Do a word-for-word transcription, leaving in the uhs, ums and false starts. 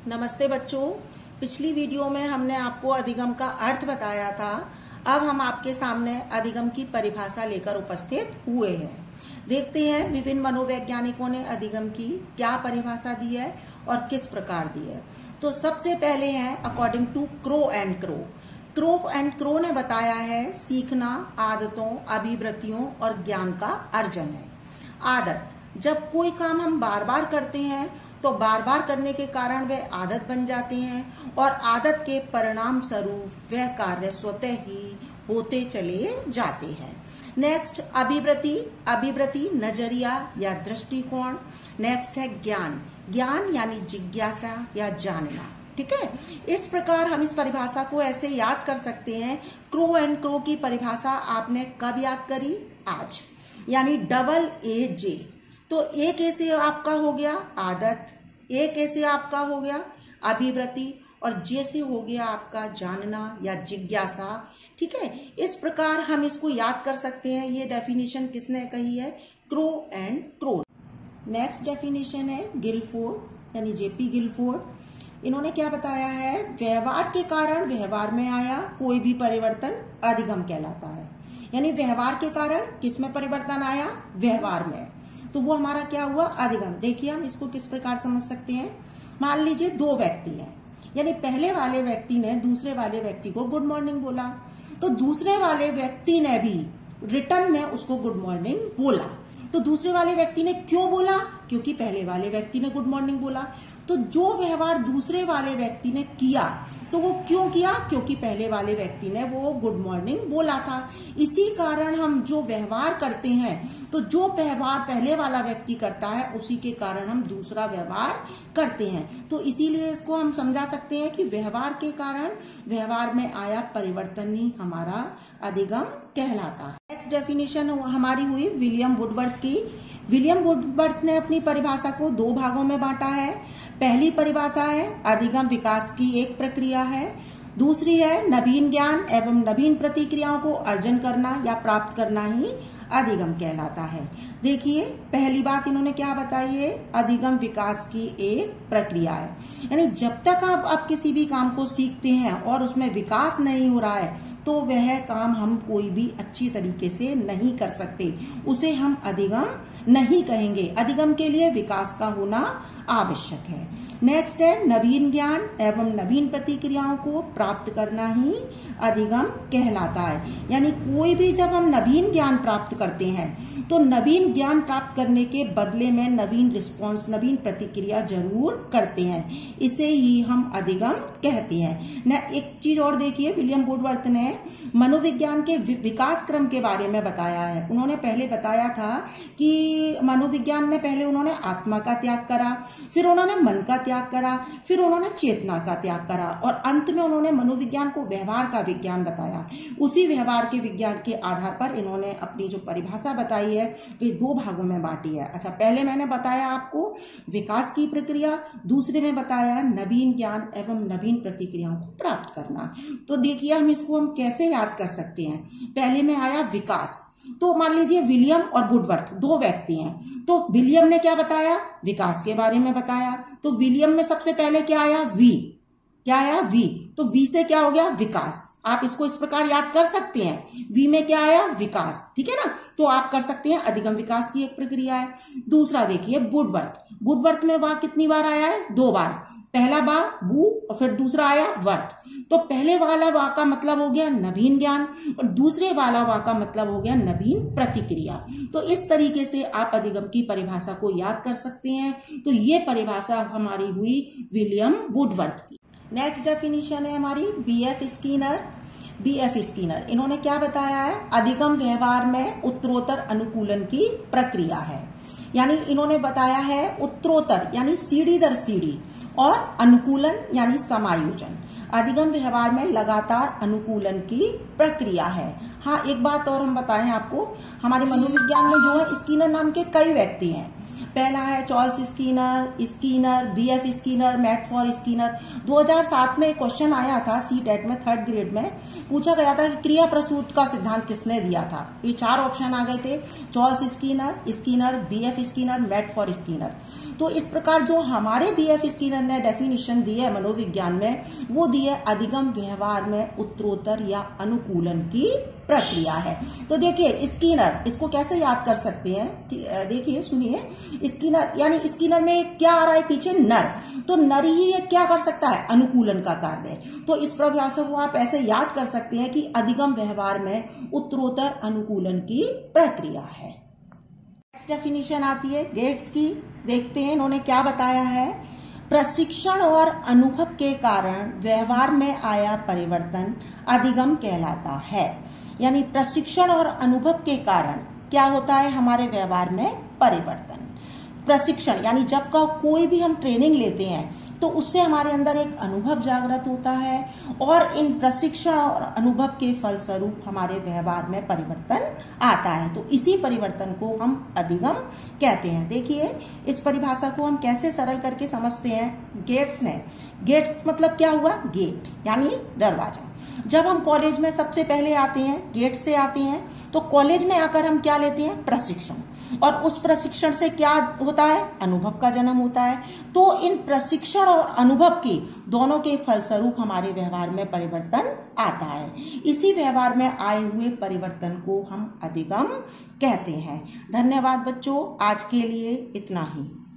नमस्ते बच्चों, पिछली वीडियो में हमने आपको अधिगम का अर्थ बताया था। अब हम आपके सामने अधिगम की परिभाषा लेकर उपस्थित हुए हैं। देखते हैं विभिन्न मनोवैज्ञानिकों ने अधिगम की क्या परिभाषा दी है और किस प्रकार दी है। तो सबसे पहले है according to Crow and Crow. Crow and Crow ने बताया है सीखना आदतों, अभिवृत्तियों और ज्ञान का अर्जन है। आदत, जब कोई काम हम बार बार करते हैं तो बार बार करने के कारण वह आदत बन जाते हैं और आदत के परिणाम स्वरूप वह कार्य स्वतः ही होते चले जाते हैं। नेक्स्ट अभिवृत्ति, अभिवृत्ति नजरिया या दृष्टिकोण। नेक्स्ट है ज्ञान, ज्ञान यानी जिज्ञासा या जानना। ठीक है, इस प्रकार हम इस परिभाषा को ऐसे याद कर सकते हैं। क्रो एंड क्रो की परिभाषा आपने कब याद करी? आज, यानी डबल ए जे। तो ए कैसे आपका हो गया आदत, ए कैसे आपका हो गया अभिवृत्ति और जे से हो गया आपका जानना या जिज्ञासा। ठीक है, इस प्रकार हम इसको याद कर सकते हैं। ये डेफिनेशन किसने कही है? Crow and Crow. Next definition है गिलफोर्ड यानी जेपी गिलफोर्ड। इन्होंने क्या बताया है? व्यवहार के कारण व्यवहार में आया कोई भी परिवर्तन अधिगम कहलाता है। यानी व्यवहार के कारण किसमें परिवर्तन आया? व्यवहार में, तो वो हमारा क्या हुआ? अधिगम। देखिए हम इसको किस प्रकार समझ सकते हैं। मान लीजिए दो व्यक्ति हैं, यानी पहले वाले व्यक्ति ने दूसरे वाले व्यक्ति को गुड मॉर्निंग बोला, तो दूसरे वाले व्यक्ति ने भी रिटर्न में उसको गुड मॉर्निंग बोला। तो दूसरे वाले व्यक्ति ने क्यों बोला? क्योंकि पहले वाले व्यक्ति ने गुड मॉर्निंग बोला। तो जो व्यवहार दूसरे वाले व्यक्ति ने किया तो वो क्यों किया? क्योंकि पहले वाले व्यक्ति ने वो गुड मॉर्निंग बोला था। इसी कारण हम जो व्यवहार करते हैं, तो जो व्यवहार पहले वाला व्यक्ति करता है उसी के कारण हम दूसरा व्यवहार करते हैं। तो इसीलिए इसको हम समझा सकते हैं कि व्यवहार के कारण व्यवहार में आया परिवर्तन ही हमारा अधिगम कहलाता है। नेक्स्ट डेफिनेशन हमारी हुई विलियम वुडवर्थ की। विलियम वुडवर्थ ने अपनी परिभाषा को दो भागों में बांटा है। पहली परिभाषा है अधिगम विकास की एक प्रक्रिया है। दूसरी है नवीन ज्ञान एवं नवीन प्रतिक्रियाओं को अर्जन करना या प्राप्त करना ही अधिगम कहलाता है। देखिए पहली बात इन्होंने क्या बताई है? अधिगम विकास की एक प्रक्रिया है। यानी जब तक आप, आप किसी भी काम को सीखते हैं और उसमें विकास नहीं हो रहा है तो वह काम हम कोई भी अच्छी तरीके से नहीं कर सकते, उसे हम अधिगम नहीं कहेंगे। अधिगम के लिए विकास का होना आवश्यक है। नेक्स्ट है नवीन ज्ञान एवं नवीन प्रतिक्रियाओं को प्राप्त करना ही अधिगम कहलाता है। यानी कोई भी जब हम नवीन ज्ञान प्राप्त करते हैं तो नवीन ज्ञान प्राप्त करने के बदले में नवीन रिस्पॉन्स, नवीन प्रतिक्रिया जरूर करते हैं, इसे ही हम अधिगम कहते हैं। न एक चीज और देखिए, विलियम वुडवर्थ ने मनोविज्ञान के विकास क्रम के बारे में बताया है। उन्होंने पहले बताया था कि मनोविज्ञान में पहले उन्होंने आत्मा का त्याग करा, फिर उन्होंने मन का त्याग करा, फिर उन्होंने चेतना का त्याग करा और अंत में उन्होंने मनोविज्ञान को व्यवहार का विज्ञान बताया। उसी व्यवहार के विज्ञान के आधार पर इन्होंने अपनी जो परिभाषा बताई है वे दो भागों में बांटी है। अच्छा, पहले मैंने बताया आपको विकास की प्रक्रिया, दूसरे में बताया नवीन ज्ञान एवं नवीन प्रतिक्रियाओं को प्राप्त करना। तो देखिए हम इसको हम कैसे याद कर सकते हैं। पहले में आया विकास, तो मान लीजिए विलियम और वुडवर्थ दो व्यक्ति हैं, तो विलियम ने क्या बताया? विकास के बारे में बताया। तो विलियम में सबसे पहले क्या आया? वी। क्या आया? वी। तो वी से क्या हो गया? विकास। आप इसको इस प्रकार याद कर सकते हैं। वी में क्या आया? विकास। ठीक है ना, तो आप कर सकते हैं अधिगम विकास की एक प्रक्रिया है। दूसरा देखिए वुडवर्थ। वुडवर्थ में वाह कितनी बार आया है? दो बार। पहला बा बू और फिर दूसरा आया वर्थ। तो पहले वाला वाह का मतलब हो गया नवीन ज्ञान और दूसरे वाला वाह का मतलब हो गया नवीन प्रतिक्रिया। तो इस तरीके से आप अधिगम की परिभाषा को याद कर सकते हैं। तो ये परिभाषा हमारी हुई विलियम वुडवर्थ की। नेक्स्ट डेफिनेशन है हमारी B F Skinner. B F Skinner इन्होंने क्या बताया है? अधिगम व्यवहार में उत्तरोत्तर अनुकूलन की प्रक्रिया है। यानी इन्होंने बताया है उत्तरोत्तर यानी सीढ़ी दर सीढ़ी और अनुकूलन यानी समायोजन अधिगम व्यवहार में लगातार अनुकूलन की प्रक्रिया है। हाँ, एक बात और हम बताएं आपको, हमारे मनोविज्ञान में जो है स्किनर नाम के कई व्यक्ति हैं। पहला है Charles Skinner, Skinner, B F Skinner, मैटफॉर स्कीनर। दो हज़ार सात में क्वेश्चन आया था सी टेट में, थर्ड ग्रेड में पूछा गया था कि क्रिया प्रसूत का सिद्धांत किसने दिया था। ये चार ऑप्शन आ गए थे, Charles Skinner, Skinner, B F Skinner, मैटफॉर स्कीनर। तो इस प्रकार जो हमारे बीएफ स्कीनर ने डेफिनेशन दी है मनोविज्ञान में, वो दी है अधिगम व्यवहार में उत्तरोत्तर या अनुकूलन की प्रक्रिया है। तो देखिए स्कीनर, इसको कैसे याद कर सकते हैं कि देखिए सुनिए, स्कीनर यानी स्कीनर में क्या आ रहा है पीछे, नर। तो नर ही ये क्या कर सकता है, अनुकूलन का कार्य। तो इस परिभाषा को आप ऐसे याद कर सकते हैं कि अधिगम व्यवहार में उत्तरोत्तर अनुकूलन की प्रक्रिया है। नेक्स्ट डेफिनेशन आती है गेट्स की। देखते हैं इन्होंने क्या बताया है। प्रशिक्षण और अनुभव के कारण व्यवहार में आया परिवर्तन अधिगम कहलाता है। यानी प्रशिक्षण और अनुभव के कारण क्या होता है हमारे व्यवहार में परिवर्तन। प्रशिक्षण यानी जब का कोई भी हम ट्रेनिंग लेते हैं तो उससे हमारे अंदर एक अनुभव जागृत होता है और इन प्रशिक्षण और अनुभव के फलस्वरूप हमारे व्यवहार में परिवर्तन आता है। तो इसी परिवर्तन को हम अधिगम कहते हैं। देखिए इस परिभाषा को हम कैसे सरल करके समझते हैं। गेट्स ने, गेट्स मतलब क्या हुआ, गेट यानी दरवाजा। जब हम कॉलेज में सबसे पहले आते हैं, गेट से आते हैं, तो कॉलेज में आकर हम क्या लेते हैं, प्रशिक्षण, और उस प्रशिक्षण से क्या होता है, अनुभव का जन्म होता है। तो इन प्रशिक्षण और अनुभव की दोनों के फलस्वरूप हमारे व्यवहार में परिवर्तन आता है। इसी व्यवहार में आए हुए परिवर्तन को हम अधिगम कहते हैं। धन्यवाद बच्चों, आज के लिए इतना ही।